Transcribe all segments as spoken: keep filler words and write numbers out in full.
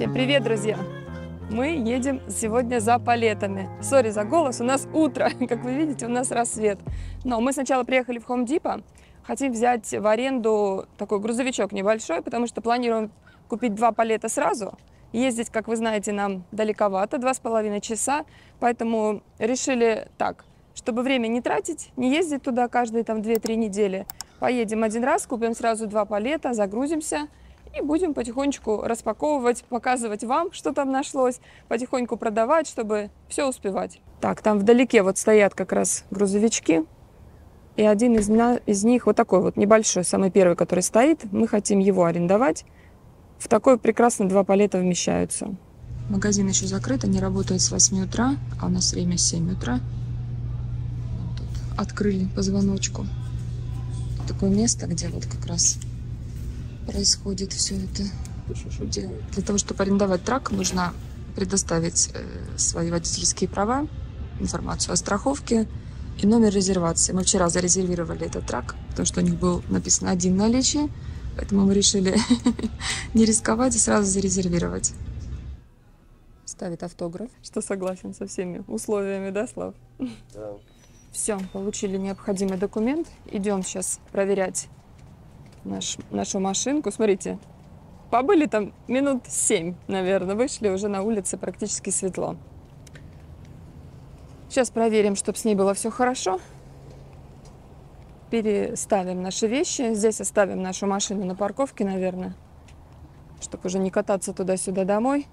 Всем привет, друзья! Мы едем сегодня за палетами. Сори за голос, у нас утро, как вы видите, у нас рассвет. Но мы сначала приехали в Home Depot, хотим взять в аренду такой грузовичок небольшой, потому что планируем купить два палета сразу. Ездить, как вы знаете, нам далековато, два с половиной часа, поэтому решили так, чтобы время не тратить, не ездить туда каждые там две-три недели. Поедем один раз, купим сразу два палета, загрузимся и будем потихонечку распаковывать, показывать вам, что там нашлось, потихоньку продавать, чтобы все успевать. Так, там вдалеке вот стоят как раз грузовички, и один из, из них вот такой вот небольшой, самый первый, который стоит, мы хотим его арендовать. В такой прекрасно два палета вмещаются. Магазин еще закрыт, они работают с восьми утра, а у нас время семь утра. Тут открыли по звоночку. Такое место, где вот как раз происходит все это. Где для того, чтобы арендовать трак, нужно предоставить э, свои водительские права, информацию о страховке и номер резервации. Мы вчера зарезервировали этот трак, потому что у них был написан один в наличии, поэтому мы решили не рисковать и сразу зарезервировать. Ставит автограф, что согласен со всеми условиями, да, Слав? Да. Все, получили необходимый документ. Идем сейчас проверять наш, нашу машинку. Смотрите, побыли там минут семь, наверное. Вышли, уже на улице практически светло. Сейчас проверим, чтобы с ней было все хорошо. Переставим наши вещи. Здесь оставим нашу машину на парковке, наверное, чтобы уже не кататься туда-сюда домой.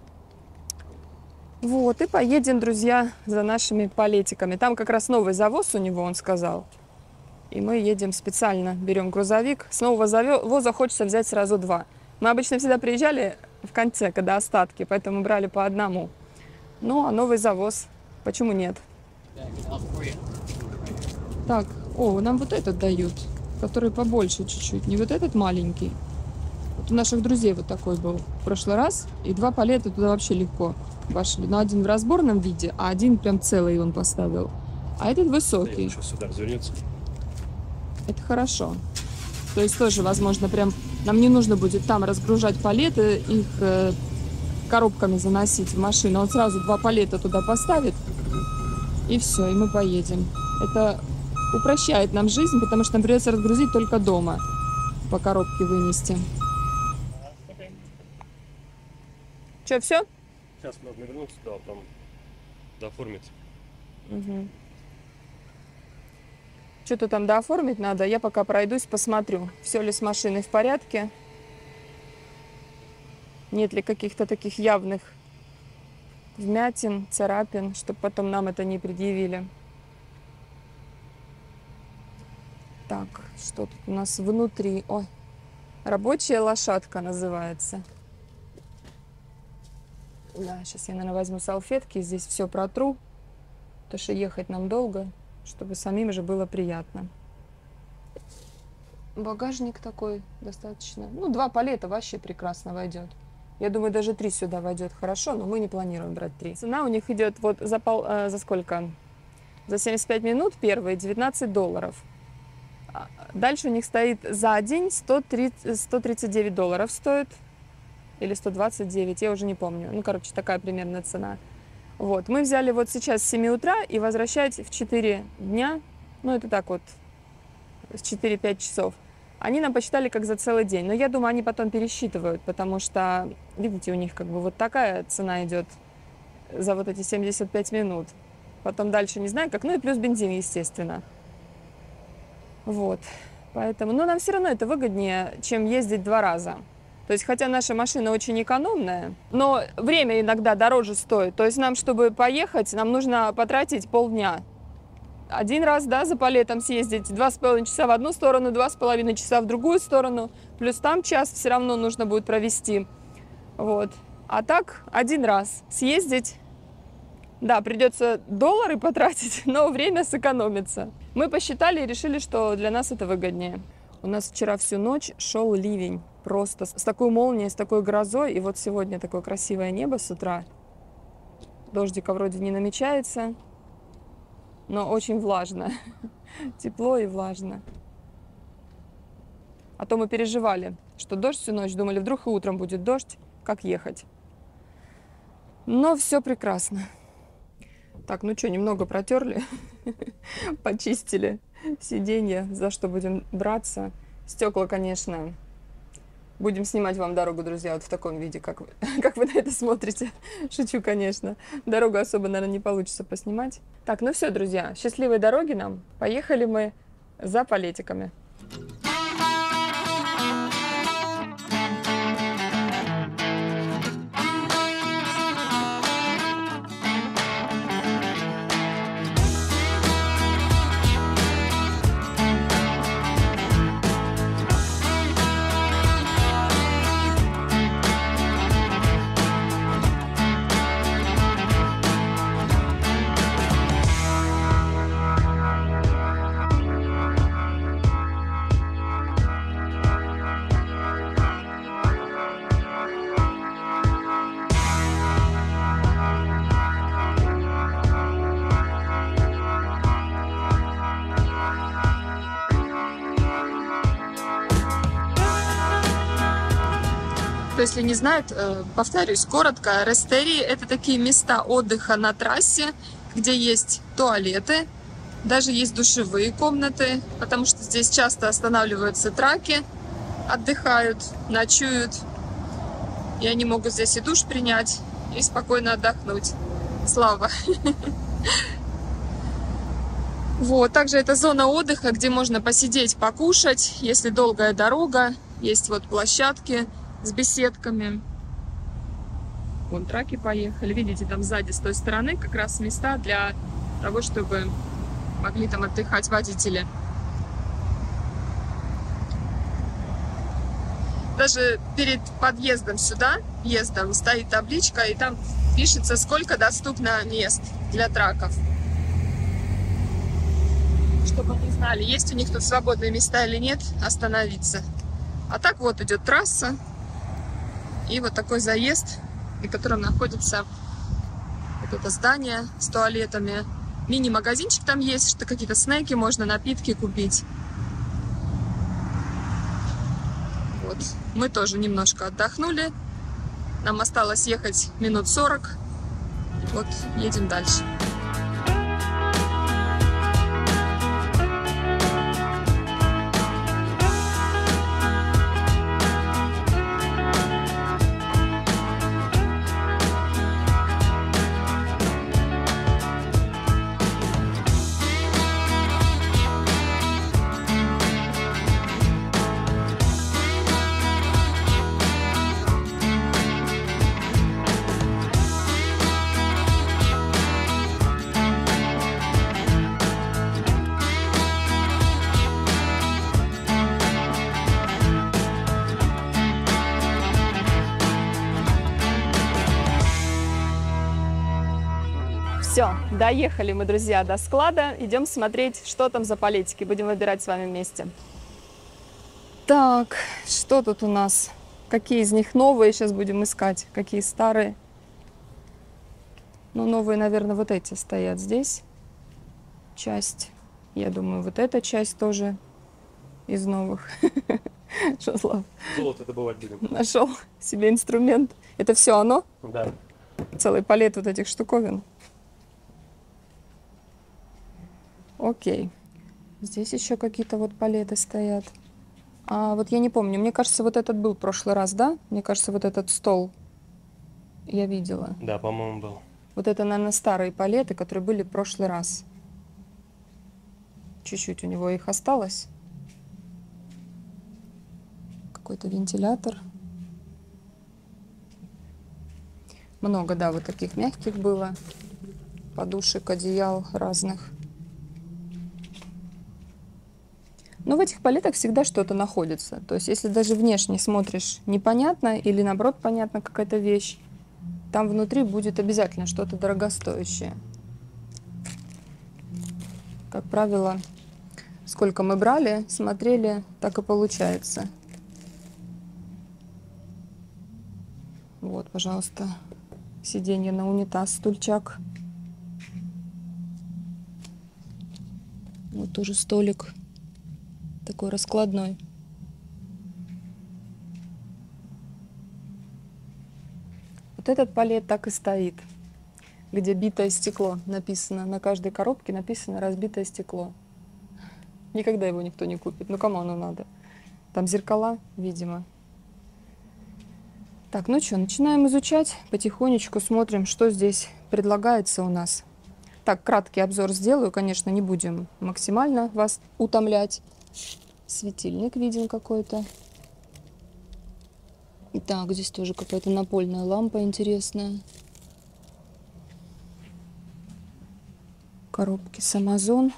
Вот, и поедем, друзья, за нашими палетиками. Там как раз новый завоз у него, он сказал. И мы едем специально, берем грузовик. С нового завоза хочется взять сразу два. Мы обычно всегда приезжали в конце, когда остатки, поэтому брали по одному. Ну, а новый завоз, почему нет? Так, о, нам вот этот дают, который побольше чуть-чуть, не вот этот маленький. Вот у наших друзей вот такой был в прошлый раз, и два палета туда вообще легко пошли. Но один в разборном виде, а один прям целый он поставил. А этот высокий. Сейчас сюда развернется. Это хорошо. То есть тоже, возможно, прям нам не нужно будет там разгружать палеты, их э, коробками заносить в машину. Он сразу два палета туда поставит, и все, и мы поедем. Это упрощает нам жизнь, потому что нам придется разгрузить только дома, по коробке вынести. Okay. Че, все? Сейчас можно вернуться, да, там дооформить. Угу. Что-то там дооформить надо. Я пока пройдусь, посмотрю, все ли с машиной в порядке. Нет ли каких-то таких явных вмятин, царапин, чтобы потом нам это не предъявили. Так, что тут у нас внутри? Ой, рабочая лошадка называется. Да, сейчас я, наверное, возьму салфетки, здесь все протру, потому что ехать нам долго, чтобы самим же было приятно. Багажник такой достаточно. Ну, два палета вообще прекрасно войдет. Я думаю, даже три сюда войдет хорошо, но мы не планируем брать три. Цена у них идет вот за, пол, э, за сколько? За семьдесят пять минут первые девятнадцать долларов. Дальше у них стоит за день сто тридцать девять долларов стоит. Или сто двадцать девять, я уже не помню. Ну, короче, такая примерная цена. Вот, мы взяли вот сейчас с семи утра и возвращать в четыре дня, ну, это так вот, с четыре-пять часов. Они нам посчитали как за целый день. Но я думаю, они потом пересчитывают, потому что, видите, у них как бы вот такая цена идет за вот эти семьдесят пять минут. Потом дальше не знаю как, ну и плюс бензин, естественно. Вот, поэтому, но нам все равно это выгоднее, чем ездить два раза. То есть, хотя наша машина очень экономная, но время иногда дороже стоит. То есть, нам, чтобы поехать, нам нужно потратить полдня. Один раз, да, за палетом съездить, два с половиной часа в одну сторону, два с половиной часа в другую сторону, плюс там час все равно нужно будет провести. Вот. А так, один раз съездить, да, придется доллары потратить, но время сэкономится. Мы посчитали и решили, что для нас это выгоднее. У нас вчера всю ночь шел ливень, просто с такой молнией, с такой грозой. И вот сегодня такое красивое небо с утра. Дождика вроде не намечается, но очень влажно. Тепло и влажно. А то мы переживали, что дождь всю ночь, думали, вдруг и утром будет дождь, как ехать. Но все прекрасно. Так, ну что, немного протерли, почистили сиденье, за что будем браться. Стекла, конечно, будем снимать вам дорогу, друзья, вот в таком виде, как вы, как вы на это смотрите. Шучу, конечно. Дорогу особо, наверное, не получится поснимать. Так, ну все, друзья, счастливой дороги нам. Поехали мы за палетиками. Кто, если не знает, повторюсь коротко, рестерии — это такие места отдыха на трассе, где есть туалеты, даже есть душевые комнаты, потому что здесь часто останавливаются траки, отдыхают, ночуют, и они могут здесь и душ принять, и спокойно отдохнуть. Слава! Вот, также это зона отдыха, где можно посидеть, покушать, если долгая дорога, есть вот площадки с беседками. Вон траки поехали. Видите, там сзади, с той стороны, как раз места для того, чтобы могли там отдыхать водители. Даже перед подъездом сюда, въездом, стоит табличка, и там пишется, сколько доступно мест для траков. Чтобы они знали, есть у них тут свободные места или нет, остановиться. А так вот идет трасса. И вот такой заезд, на котором находится вот это здание с туалетами. Мини-магазинчик там есть, что какие-то снеки, можно напитки купить. Вот. Мы тоже немножко отдохнули. Нам осталось ехать минут сорок. Вот, едем дальше. Все, доехали мы, друзья, до склада. Идем смотреть, что там за палетики. Будем выбирать с вами вместе. Так, что тут у нас? Какие из них новые? Сейчас будем искать. Какие старые? Ну, новые, наверное, вот эти стоят здесь. Часть. Я думаю, вот эта часть тоже из новых. Что, Слав? Золото добывать будем. Нашел себе инструмент. Это все оно? Да. Целый палет вот этих штуковин. Окей. Здесь еще какие-то вот палеты стоят. А вот я не помню. Мне кажется, вот этот был в прошлый раз, да? Мне кажется, вот этот стол я видела. Да, по-моему, был. Вот это, наверное, старые палеты, которые были в прошлый раз. Чуть-чуть у него их осталось. Какой-то вентилятор. Много, да, вот таких мягких было. Подушек, одеял разных. Но в этих палетах всегда что-то находится. То есть, если даже внешне смотришь непонятно или, наоборот, понятна какая-то вещь, там внутри будет обязательно что-то дорогостоящее. Как правило, сколько мы брали, смотрели, так и получается. Вот, пожалуйста, сиденье на унитаз, стульчак. Вот тоже столик. Такой раскладной. Вот Вот этот палет так и стоит, где битое стекло написано. На каждой коробке написано разбитое стекло. Никогда его никто не купит. Ну кому оно надо? Там зеркала, видимо. Так, ну что, начинаем изучать. Потихонечку смотрим, что здесь предлагается у нас. Так, краткий обзор сделаю. Конечно, не будем максимально вас утомлять. Светильник виден какой-то. Так, здесь тоже какая-то напольная лампа интересная. Коробки с Amazon.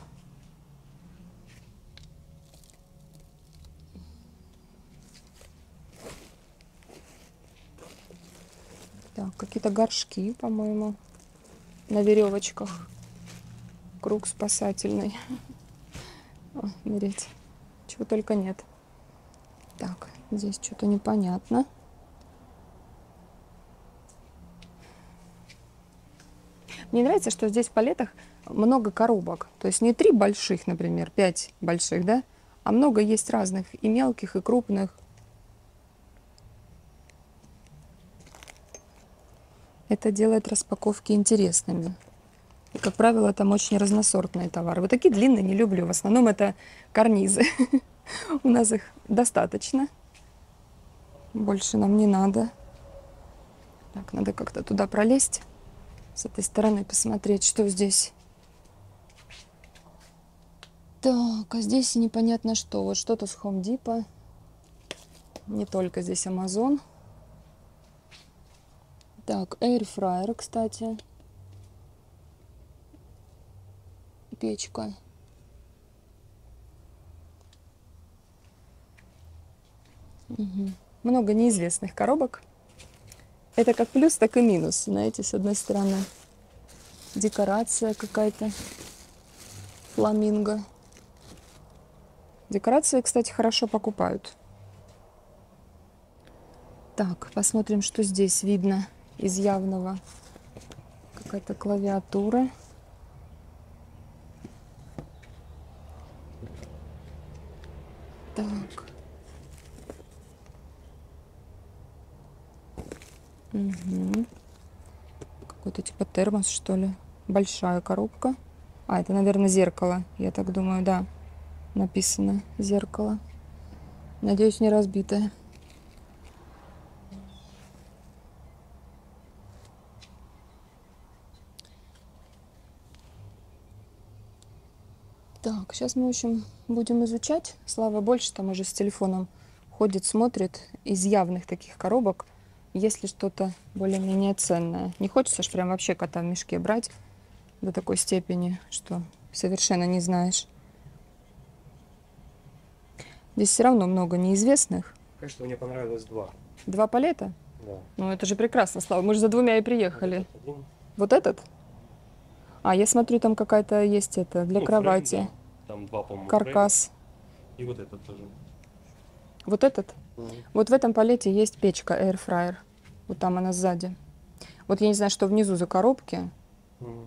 Так, какие-то горшки, по-моему, на веревочках. Круг спасательный. О, мереть. Чего только нет. Так, здесь что-то непонятно. Мне нравится, что здесь в палетах много коробок. То есть не три больших, например, пять больших, да? А много есть разных, и мелких, и крупных. Это делает распаковки интересными. И, как правило, там очень разносортные товары. Вот такие длинные не люблю. В основном это карнизы. У нас их достаточно. Больше нам не надо. Так, надо как-то туда пролезть. С этой стороны посмотреть, что здесь. Так, а здесь непонятно что. Вот что-то с Home Depot. Не только здесь Amazon. Так, Air Fryer, кстати. Печка. Угу. Много неизвестных коробок. Это как плюс, так и минус. Знаете, с одной стороны декорация какая-то. Фламинго. Декорации, кстати, хорошо покупают. Так, посмотрим, что здесь видно из явного. Какая-то клавиатура. Так. Угу. Какой-то типа термос, что ли. Большая коробка. А, это, наверное, зеркало. Я так думаю, да. Написано зеркало. Надеюсь, не разбитое. Так, сейчас мы, в общем, будем изучать. Слава больше там уже с телефоном ходит, смотрит из явных таких коробок, если что-то более-менее ценное. Не хочется ж прям вообще кота в мешке брать до такой степени, что совершенно не знаешь. Здесь все равно много неизвестных. Конечно, мне понравилось два. Два палета? Да. Ну это же прекрасно, Слава. Мы же за двумя и приехали. Вот этот один. Вот этот? А, я смотрю, там какая-то есть это для Ну, кровати. фрейм, да. Там два, по-моему, Каркас. фрейма. И вот этот тоже. Вот этот? Угу. Вот в этом палете есть печка Air Fryer. Вот там она сзади. Вот я не знаю, что внизу за коробки. Угу.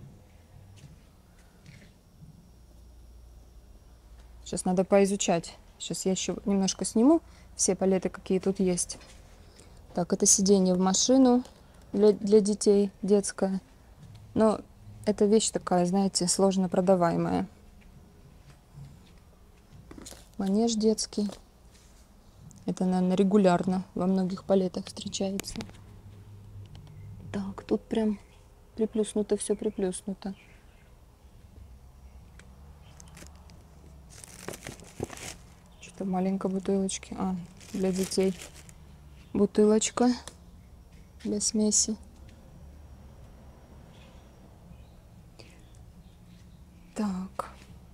Сейчас надо поизучать. Сейчас я еще немножко сниму все палеты, какие тут есть. Так, это сиденье в машину для, для детей, детское. Но эта вещь такая, знаете, сложно продаваемая. Манеж детский. Это, наверное, регулярно во многих палетах встречается. Так, тут прям приплюснуто, все приплюснуто. Что-то маленькой бутылочки. А, для детей. Бутылочка для смеси. Так.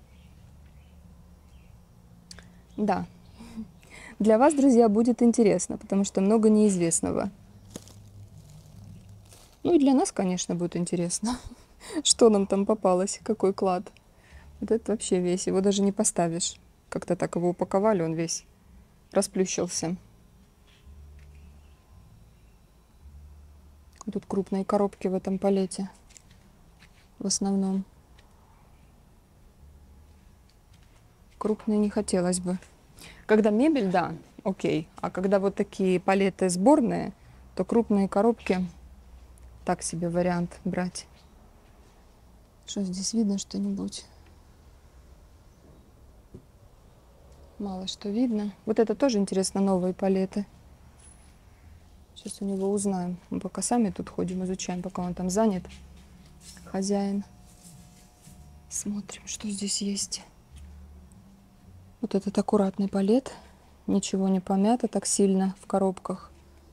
Да. Для вас, друзья, будет интересно, потому что много неизвестного. Ну и для нас, конечно, будет интересно, что нам там попалось, какой клад. Вот это вообще весь, его даже не поставишь. Как-то так его упаковали, он весь расплющился. Тут крупные коробки в этом палете в основном. Крупные не хотелось бы. Когда мебель, да, окей. А когда вот такие палеты сборные, то крупные коробки так себе вариант брать. Что здесь видно что-нибудь? Мало что видно. Вот это тоже интересно, новые палеты. Сейчас у него узнаем. Мы пока сами тут ходим, изучаем, пока он там занят. Хозяин. Смотрим, что здесь есть. Вот этот аккуратный палет. Ничего не помято так сильно в коробках.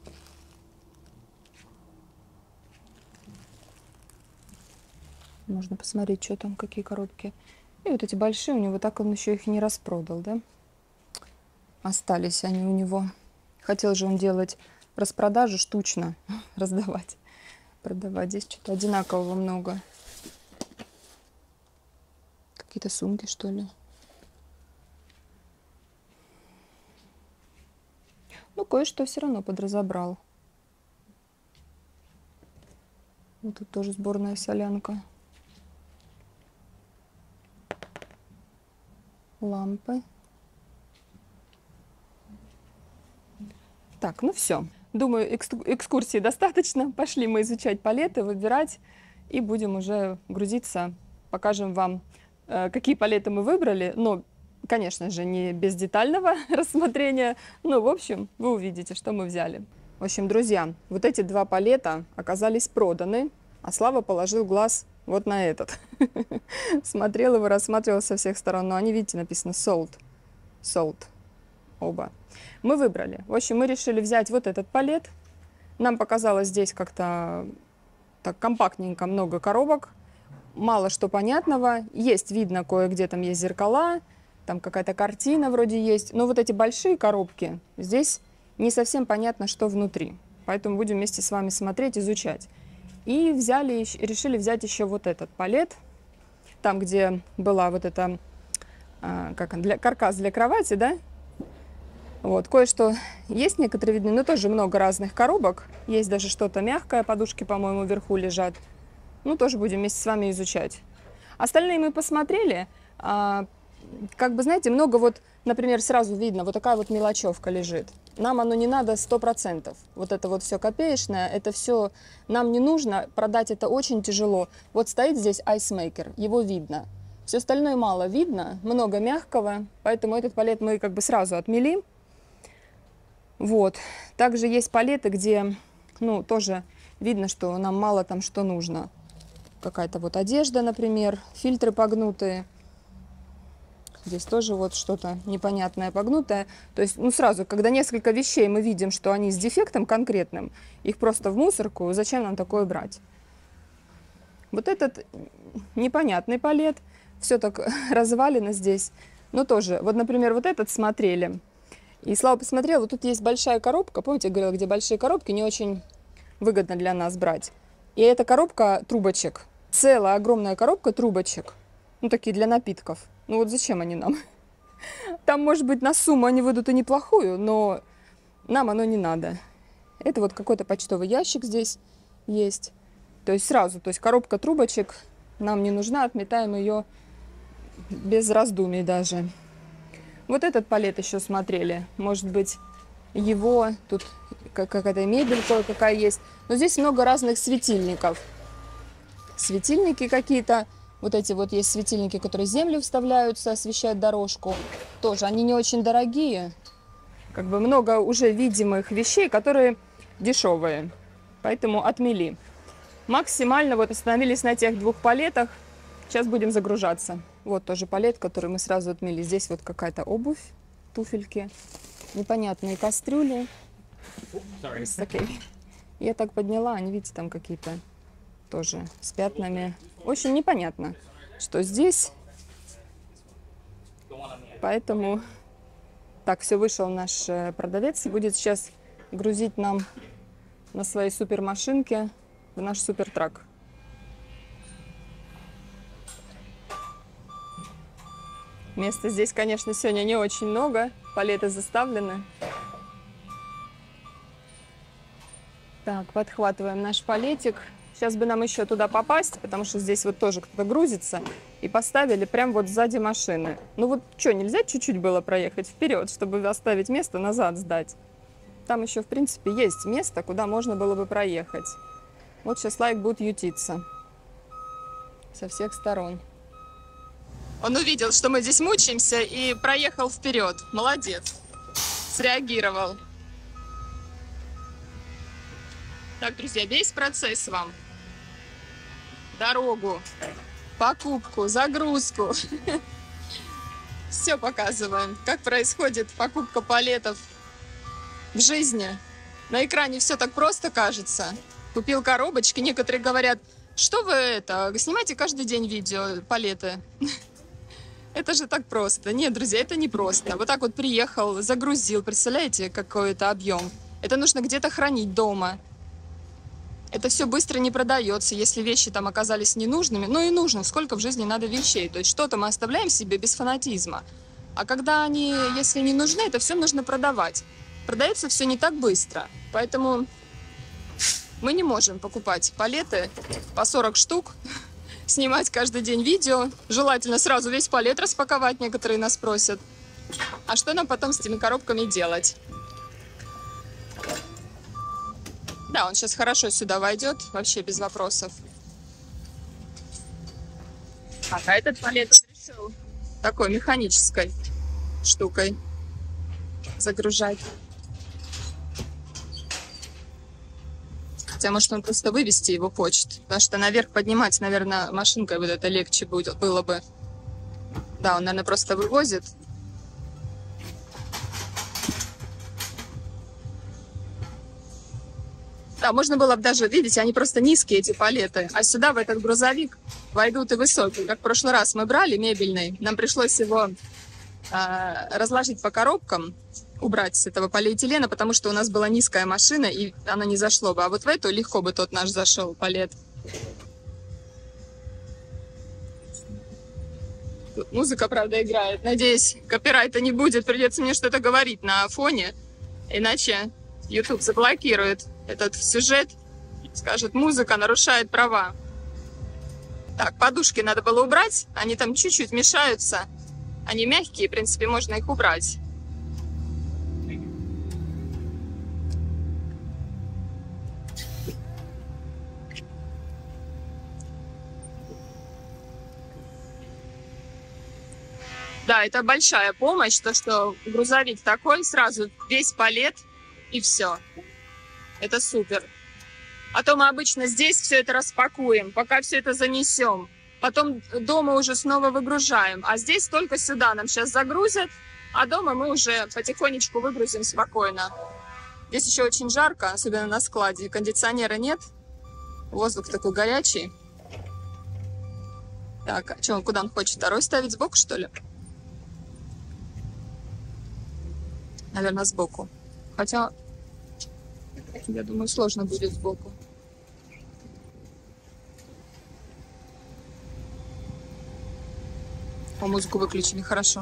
Можно посмотреть, что там, какие коробки. И вот эти большие у него, так он еще их не распродал, да? Остались они у него. Хотел же он делать распродажу штучно, раздавать, продавать. Здесь что-то одинакового много. Какие-то сумки, что ли. Ну, кое-что все равно подразобрал. Вот тут тоже сборная солянка. Лампы. Так, ну все. Думаю, экскурсии достаточно. Пошли мы изучать палеты, выбирать. И будем уже грузиться. Покажем вам, какие палеты мы выбрали. Но, конечно же, не без детального рассмотрения. Но, в общем, вы увидите, что мы взяли. В общем, друзья, вот эти два палета оказались проданы. А Слава положил глаз вот на этот. Смотрел его, рассматривал со всех сторон. Но они, видите, написано sold. Sold. Оба. Мы выбрали. В общем, мы решили взять вот этот палет. Нам показалось здесь как-то так компактненько, много коробок. Мало что понятного. Есть, видно, кое-где там есть зеркала. Там какая-то картина вроде есть. Но вот эти большие коробки, здесь не совсем понятно, что внутри. Поэтому будем вместе с вами смотреть, изучать. И взяли, решили взять еще вот этот палет. Там, где была вот эта, как для, каркас для кровати, да? Вот, кое-что есть некоторые видны, но тоже много разных коробок. Есть даже что-то мягкое, подушки, по-моему, вверху лежат. Ну, тоже будем вместе с вами изучать. Остальные мы посмотрели. А, как бы, знаете, много вот, например, сразу видно, вот такая вот мелочевка лежит. Нам оно не надо сто процентов. Вот это вот все копеечное, это все нам не нужно. Продать это очень тяжело. Вот стоит здесь айсмейкер, его видно. Все остальное мало видно, много мягкого, поэтому этот палет мы как бы сразу отмели. Вот. Также есть палеты, где, ну, тоже видно, что нам мало там что нужно. Какая-то вот одежда, например, фильтры погнутые. Здесь тоже вот что-то непонятное погнутое. То есть, ну, сразу, когда несколько вещей мы видим, что они с дефектом конкретным, их просто в мусорку, зачем нам такое брать? Вот этот непонятный палет, все так развалено здесь. Но тоже, вот, например, вот этот смотрели. И Слава посмотрел, вот тут есть большая коробка, помните, я говорила, где большие коробки, не очень выгодно для нас брать. И эта коробка трубочек, целая огромная коробка трубочек, ну, такие для напитков. Ну, вот зачем они нам? Там, может быть, на сумму они выйдут и неплохую, но нам оно не надо. Это вот какой-то почтовый ящик здесь есть. То есть сразу, то есть коробка трубочек нам не нужна, отметаем ее без раздумий даже. Вот этот палет еще смотрели. Может быть, его, тут какая-то мебель кое-какая есть. Но здесь много разных светильников. Светильники какие-то. Вот эти вот есть светильники, которые в землю вставляются, освещают дорожку. Тоже они не очень дорогие. Как бы много уже видимых вещей, которые дешевые. Поэтому отмели. Максимально вот остановились на тех двух палетах. Сейчас будем загружаться. Вот тоже палет, который мы сразу отмели. Здесь вот какая-то обувь, туфельки, непонятные кастрюли. Okay. Я так подняла, они, видите, там какие-то тоже с пятнами. Очень непонятно, что здесь. Поэтому так, все, вышел наш продавец и будет сейчас грузить нам на своей супермашинке в наш супертрак. Места здесь, конечно, сегодня не очень много. Палеты заставлены. Так, подхватываем наш палетик. Сейчас бы нам еще туда попасть, потому что здесь вот тоже кто-то грузится. И поставили прям вот сзади машины. Ну вот что, нельзя чуть-чуть было проехать вперед, чтобы оставить место, назад сдать? Там еще, в принципе, есть место, куда можно было бы проехать. Вот сейчас лайк будет ютиться со всех сторон. Он увидел, что мы здесь мучаемся, и проехал вперед. Молодец. Среагировал. Так, друзья, весь процесс вам. Дорогу, покупку, загрузку. Все показываем, как происходит покупка палетов в жизни. На экране все так просто кажется. Купил коробочки, некоторые говорят, что вы это, снимайте каждый день видео, палеты. Это же так просто. Нет, друзья, это не просто. Вот так вот приехал, загрузил, представляете, какой это объем. Это нужно где-то хранить дома. Это все быстро не продается, если вещи там оказались ненужными. Ну и нужно, сколько в жизни надо вещей. То есть что-то мы оставляем себе без фанатизма. А когда они, если не нужны, это все нужно продавать. Продается все не так быстро. Поэтому мы не можем покупать палеты по сорок штук, снимать каждый день видео. Желательно сразу весь палет распаковать, некоторые нас просят. А что нам потом с этими коробками делать? Да, он сейчас хорошо сюда войдет, вообще без вопросов. А, а этот палет он решил такой механической штукой загружать. Хотя, может, он просто вывести его хочет. Потому что наверх поднимать, наверное, машинкой вот это легче будет, было бы. Да, он, наверное, просто вывозит. Да, можно было бы даже, видите, они просто низкие, эти палеты. А сюда, в этот грузовик, войдут и высокие. Как в прошлый раз мы брали мебельный, нам пришлось его э, разложить по коробкам, убрать с этого полиэтилена, потому что у нас была низкая машина, и она не зашло бы. А вот в эту легко бы тот наш зашел, палет. Тут музыка, правда, играет. Надеюсь, копирайта не будет, придется мне что-то говорить на фоне, иначе YouTube заблокирует этот сюжет, скажет, музыка нарушает права. Так, подушки надо было убрать, они там чуть-чуть мешаются. Они мягкие, в принципе, можно их убрать. Да, это большая помощь, то, что грузовик такой, сразу весь палет и все. Это супер. А то мы обычно здесь все это распакуем, пока все это занесем. Потом дома уже снова выгружаем. А здесь только сюда нам сейчас загрузят, а дома мы уже потихонечку выгрузим спокойно. Здесь еще очень жарко, особенно на складе. Кондиционера нет. Воздух такой горячий. Так, а что, куда он хочет? Второй ставить сбоку, что ли? Наверное, сбоку. Хотя, я думаю, сложно будет сбоку. О, музыку выключили, хорошо.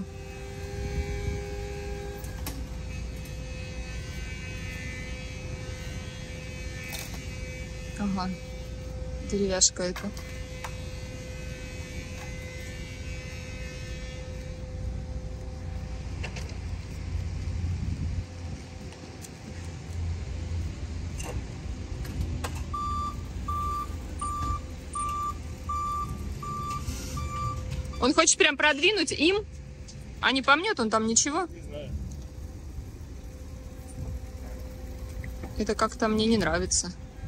Ага, деревяшка это. Он хочет прям продвинуть им, а не по мне, он там ничего. Не знаю. Это как-то мне не нравится.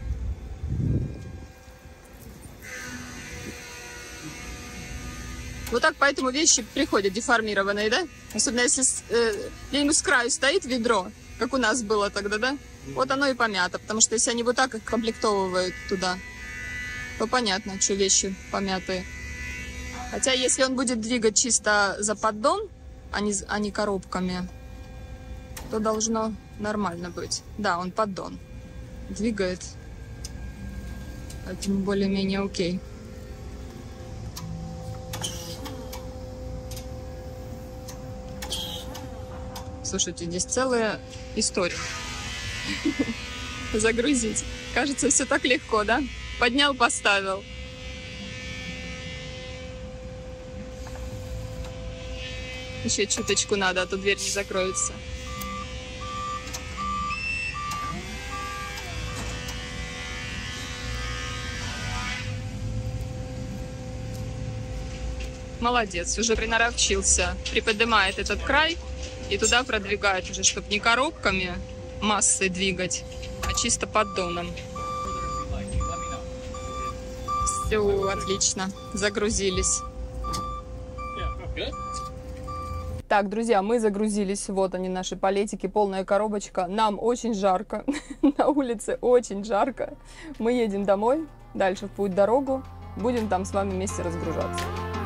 Вот так поэтому вещи приходят деформированные, да? Особенно если э, где-нибудь с краю стоит ведро, как у нас было тогда, да? Вот оно и помято, потому что если они вот так их комплектовывают туда, то понятно, что вещи помятые. Хотя, если он будет двигать чисто за поддон, а не, а не коробками, то должно нормально быть. Да, он поддон двигает. Поэтому более-менее окей. Слушайте, здесь целая история. Загрузить. Кажется, все так легко, да? Поднял, поставил. Еще чуточку надо, а то дверь не закроется. Молодец, уже приноровчился. Приподнимает этот край и туда продвигает уже, чтобы не коробками массой двигать, а чисто поддоном. Все, отлично, загрузились. Так, друзья, мы загрузились. Вот они, наши палетики, полная коробочка. Нам очень жарко. На улице очень жарко. Мы едем домой, дальше в путь дорогу. Будем там с вами вместе разгружаться.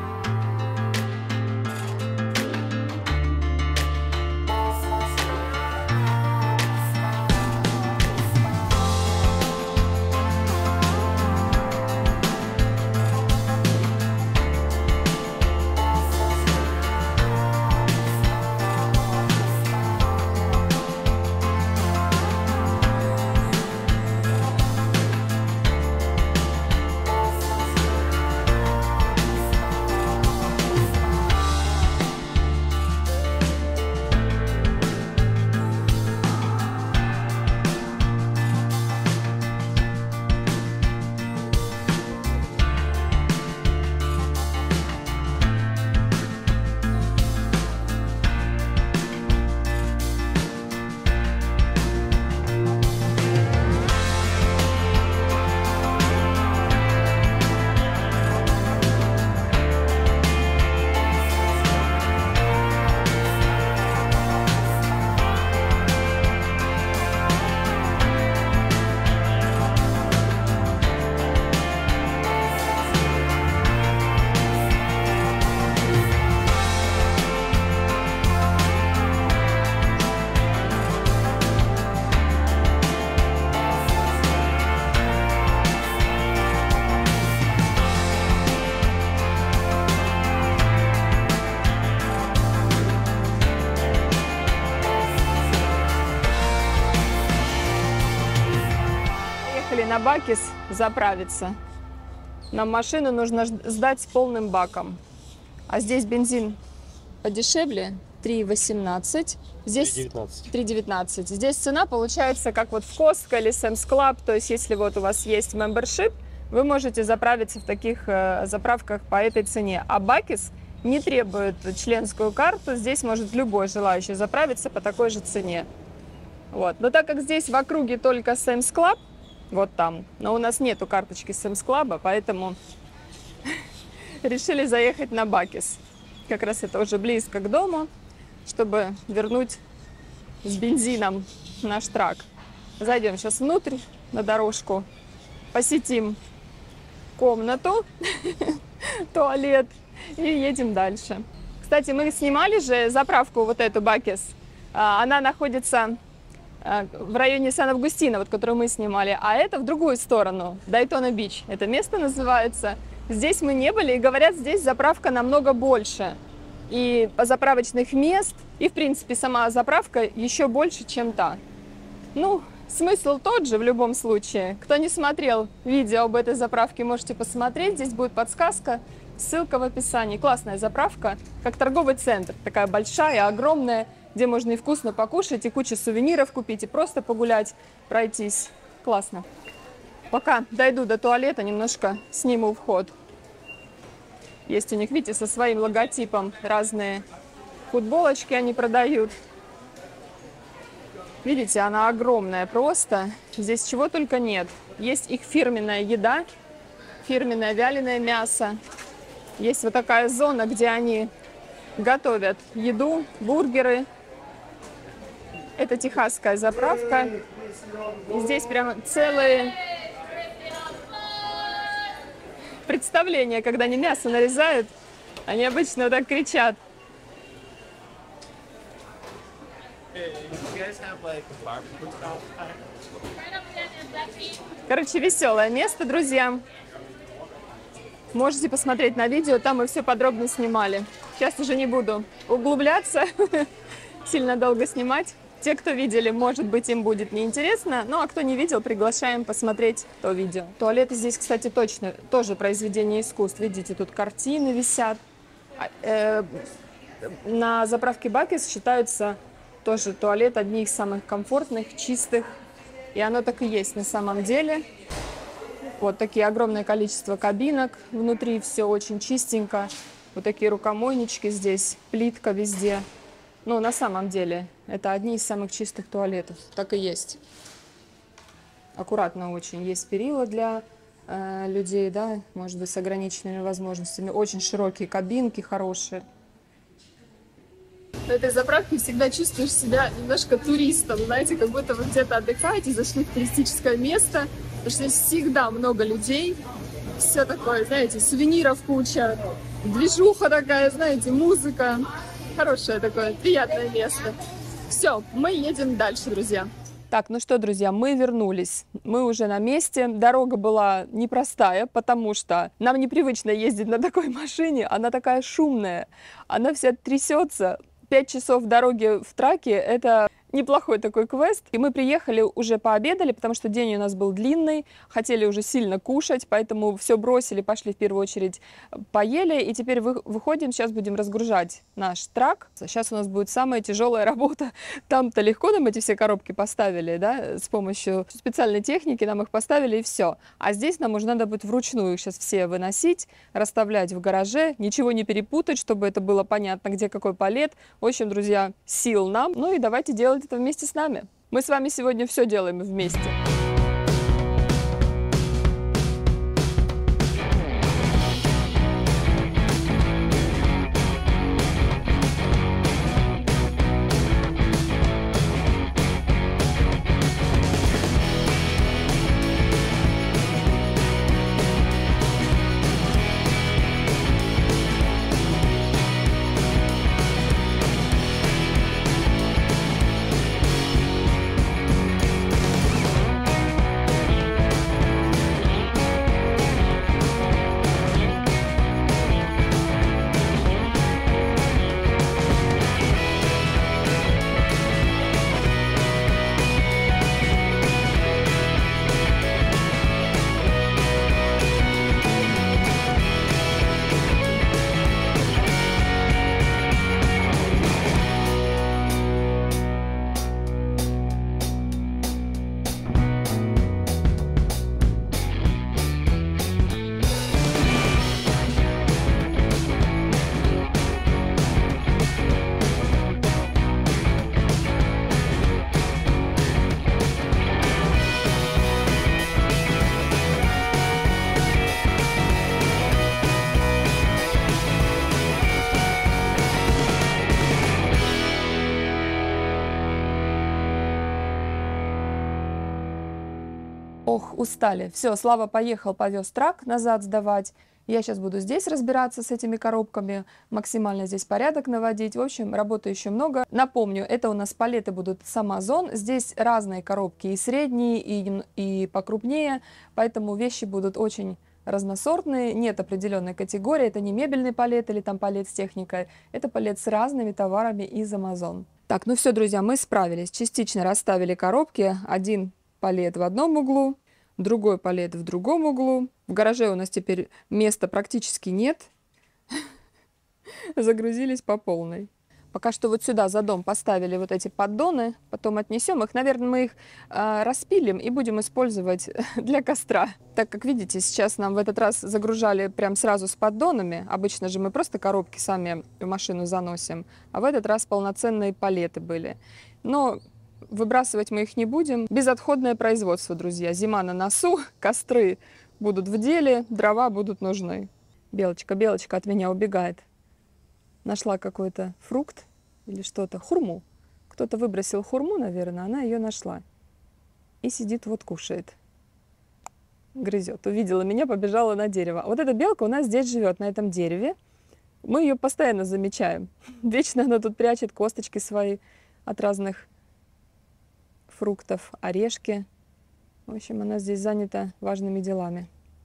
На Бакис заправиться. Нам машину нужно сдать с полным баком. А здесь бензин подешевле, три восемнадцать. Здесь три девятнадцать. Здесь цена получается как вот в Costco или Sam's Club. То есть если вот у вас есть membership, вы можете заправиться в таких э, заправках по этой цене. А Бакис не требует членскую карту. Здесь может любой желающий заправиться по такой же цене. Вот. Но так как здесь в округе только Sam's Club, вот там. Но у нас нету карточки Sam's Club, поэтому решили заехать на Бакис. Как раз это уже близко к дому, чтобы вернуть с бензином наш трак. Зайдем сейчас внутрь, на дорожку, посетим комнату, туалет и едем дальше. Кстати, мы снимали же заправку вот эту Бакис. Она находится в районе Сан-Августино, вот, которую мы снимали, а это в другую сторону, Дайтона-Бич. Это место называется. Здесь мы не были, и говорят, здесь заправка намного больше. И заправочных мест, и, в принципе, сама заправка еще больше, чем та. Ну, смысл тот же в любом случае. Кто не смотрел видео об этой заправке, можете посмотреть. Здесь будет подсказка, ссылка в описании. Классная заправка, как торговый центр. Такая большая, огромная, где можно и вкусно покушать, и кучу сувениров купить, и просто погулять, пройтись. Классно. Пока дойду до туалета, немножко сниму вход. Есть у них, видите, со своим логотипом разные футболочки они продают. Видите, она огромная просто. Здесь чего только нет. Есть их фирменная еда, фирменное вяленое мясо. Есть вот такая зона, где они готовят еду, бургеры. Это техасская заправка. И здесь прямо целые представления, когда они мясо нарезают. Они обычно вот так кричат. Короче, веселое место, друзья. Можете посмотреть на видео, там мы все подробно снимали. Сейчас уже не буду углубляться, сильно долго снимать. Те, кто видели, может быть, им будет неинтересно. Ну, а кто не видел, приглашаем посмотреть то видео. Туалеты здесь, кстати, точно тоже произведение искусств. Видите, тут картины висят. На заправке Бакис считаются тоже туалет одни из самых комфортных, чистых. И оно так и есть на самом деле. Вот такие огромное количество кабинок. Внутри все очень чистенько. Вот такие рукомойнички здесь, плитка везде. Но на самом деле это одни из самых чистых туалетов. Так и есть. Аккуратно очень. Есть перила для э, людей, да, может быть, с ограниченными возможностями. Очень широкие кабинки, хорошие. На этой заправке всегда чувствуешь себя немножко туристом, знаете, как будто вы где-то отдыхаете, зашли в туристическое место, потому что здесь всегда много людей, все такое, знаете, сувениров куча, движуха такая, знаете, музыка, хорошее такое, приятное место. Все, мы едем дальше, друзья. Так, ну что, друзья, мы вернулись. Мы уже на месте. Дорога была непростая, потому что нам непривычно ездить на такой машине. Она такая шумная, она вся трясется. Пять часов дороги в траке – это неплохой такой квест. И мы приехали, уже пообедали, потому что день у нас был длинный, хотели уже сильно кушать, поэтому все бросили, пошли в первую очередь поели. И теперь вы, выходим, сейчас будем разгружать наш трак. Сейчас у нас будет самая тяжелая работа. Там-то легко нам эти все коробки поставили, да, с помощью специальной техники нам их поставили и все. А здесь нам уже надо будет вручную их сейчас все выносить, расставлять в гараже, ничего не перепутать, чтобы это было понятно, где какой палет. В общем, друзья, сил нам. Ну и давайте делать это вместе с нами. Мы с вами сегодня все делаем вместе. Ох, устали. Все, Слава поехал, повез трак назад сдавать. Я сейчас буду здесь разбираться с этими коробками, максимально здесь порядок наводить. В общем, работы еще много. Напомню, это у нас палеты будут с Amazon. Здесь разные коробки, и средние, и, и покрупнее, поэтому вещи будут очень разносортные. Нет определенной категории. Это не мебельный палет или там палет с техникой. Это палет с разными товарами из Amazon. Так, ну все, друзья, мы справились. Частично расставили коробки. Один палет в одном углу, другой палет в другом углу. В гараже у нас теперь места практически нет. Загрузились по полной. Пока что вот сюда за дом поставили вот эти поддоны, потом отнесем их. Наверное, мы их э, распилим и будем использовать для костра. Так как видите, сейчас нам в этот раз загружали прям сразу с поддонами. Обычно же мы просто коробки сами в машину заносим, а в этот раз полноценные палеты были. Но выбрасывать мы их не будем. Безотходное производство, друзья. Зима на носу, костры будут в деле, дрова будут нужны. Белочка, белочка от меня убегает. Нашла какой-то фрукт или что-то, хурму. Кто-то выбросил хурму, наверное, она ее нашла. И сидит, вот кушает. Грызет. Увидела меня, побежала на дерево. Вот эта белка у нас здесь живет, на этом дереве. Мы ее постоянно замечаем. Вечно она тут прячет косточки свои от разных фруктов, орешки. В общем, она здесь занята важными делами.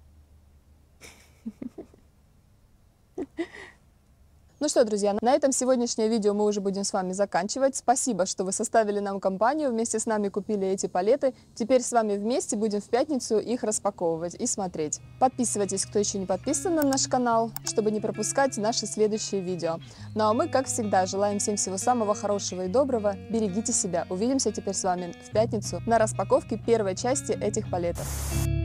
Ну что, друзья, на этом сегодняшнее видео мы уже будем с вами заканчивать. Спасибо, что вы составили нам компанию, вместе с нами купили эти палеты. Теперь с вами вместе будем в пятницу их распаковывать и смотреть. Подписывайтесь, кто еще не подписан на наш канал, чтобы не пропускать наши следующие видео. Ну а мы, как всегда, желаем всем всего самого хорошего и доброго. Берегите себя. Увидимся теперь с вами в пятницу на распаковке первой части этих палетов.